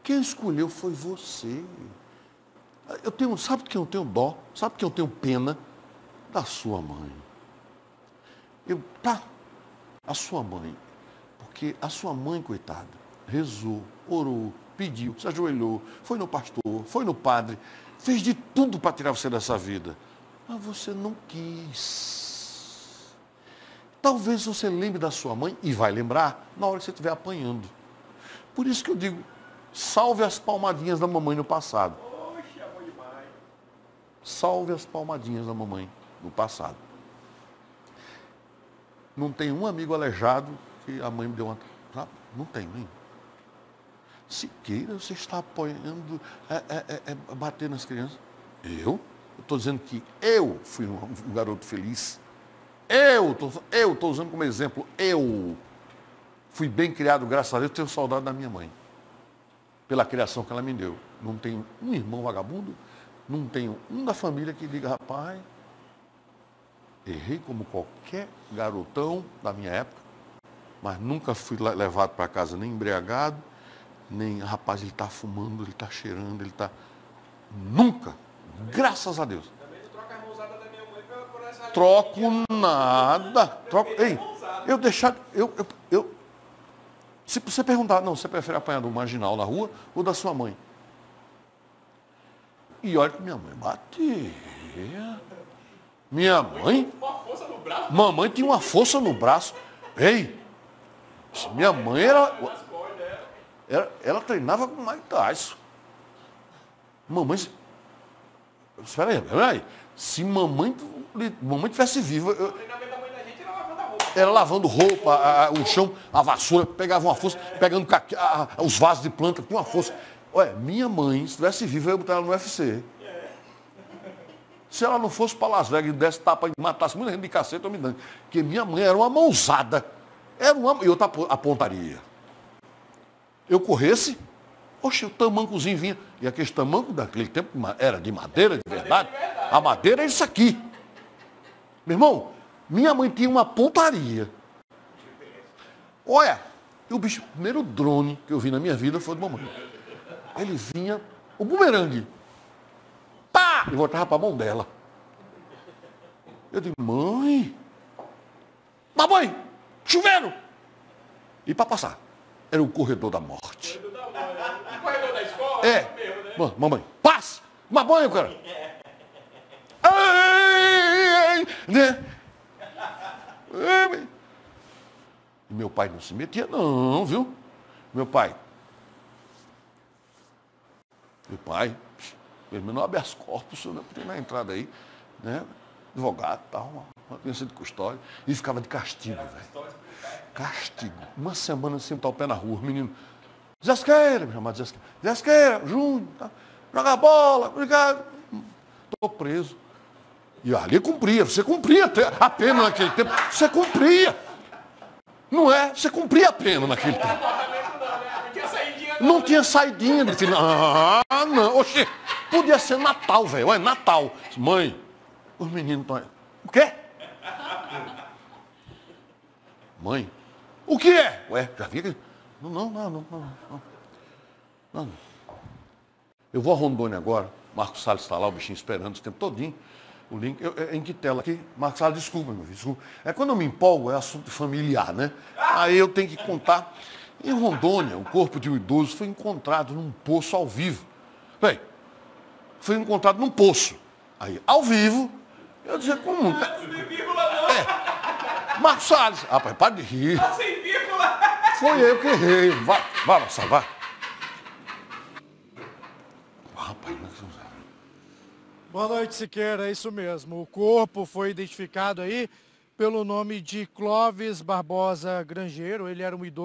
Quem escolheu foi você. Sabe que eu tenho dó? Sabe que eu tenho pena? Da sua mãe. A sua mãe. Porque a sua mãe, coitada, rezou, orou, pediu, se ajoelhou, foi no pastor, foi no padre, fez de tudo para tirar você dessa vida. Mas você não quis. Talvez você lembre da sua mãe, e vai lembrar, na hora que você estiver apanhando. Por isso que eu digo, salve as palmadinhas da mamãe no passado. Oxe, amor demais. Salve as palmadinhas da mamãe no passado. Não tem um amigo aleijado que a mãe me deu uma... Não tem, nem. Siqueira, você está apoiando, bater nas crianças. Eu estou dizendo que eu fui um garoto feliz. Eu estou usando como exemplo. Eu fui bem criado, graças a Deus, tenho saudade da minha mãe. Pela criação que ela me deu. Não tenho um irmão vagabundo, não tenho um da família que diga, rapaz, errei como qualquer garotão da minha época, mas nunca fui levado para casa nem embriagado, nem, rapaz, ele está fumando, ele está cheirando, ele está... Nunca, graças a Deus. Também não troca a mãozada da minha mãe por essa... Troco nada. Troco... Ei, eu deixar... Se você perguntar, não, você prefere apanhar do marginal na rua ou da sua mãe? E olha que minha mãe batia. Minha mãe... Uma força no braço. Mamãe tinha uma força no braço. Ei, minha mãe era... Ela treinava com Mike Tyson. Mamãe... Espera aí. Se mamãe tivesse viva... O treinamento da mãe da gente era lavando a roupa. Era lavando roupa, o chão, a vassoura, pegava uma força, pegando os vasos de planta, tinha uma força. Olha, minha mãe, se tivesse viva, eu ia botar ela no UFC. Se ela não fosse para Las Vegas e desse tapa e matasse muita gente de cacete, eu me dando. Porque minha mãe era uma mãozada. E outra apontaria. Eu corresse, oxe, o tamancozinho vinha. E aquele tamanco daquele tempo era de madeira, de verdade. A madeira é isso aqui. Meu irmão, minha mãe tinha uma pontaria. Olha, o primeiro drone que eu vi na minha vida foi do mamãe. Ele vinha, o bumerangue. Pá! E voltava para a mão dela. Eu digo, mãe, chuveiro! E para passar, era o corredor da morte. O corredor da escola? É, Mesmo, né? mamãe, passe! Uma banho, cara! Ai, né? E meu pai não se metia, não, viu? Meu pai, pelo menos não habeas corpus, senhor, não podia na entrada aí, né? Advogado e tal, uma criança de custódia, e ficava de castigo, velho. Castigo. Uma semana sem botar o pé na rua, menino. Zesqueira, me chamava de Zesqueira. Zesqueira, Júnior, tá? Jogar bola, obrigado. Estou preso. E ali cumpria, você cumpria a pena naquele tempo. Você cumpria. Não é? Você cumpria a pena naquele tempo. Não tinha saidinha. Não tinha saidinha, meu filho. Ah, não. Oxê, podia ser Natal, velho. Olha, Natal. Mãe, os meninos estão aí. O quê? Mãe, o que é? Ué, já vi? Não. Eu vou a Rondônia agora. Marcos Salles está lá, o bichinho esperando o tempo todinho. O link, em que tela aqui? Marcos Salles, desculpa, meu filho. Desculpa. É quando eu me empolgo, é assunto familiar, né? Aí eu tenho que contar. Em Rondônia, o corpo de um idoso foi encontrado num poço ao vivo. Bem, foi encontrado num poço. Aí, ao vivo, eu dizia, como? Sem vírgula, não. Marcos Salles. Rapaz, para de rir. Sem vírgula. Foi eu que errei. Vai, Marcelo, vai. Rapaz, Boa noite, Siqueira, é isso mesmo. O corpo foi identificado aí pelo nome de Clóvis Barbosa Grangeiro. Ele era um idoso.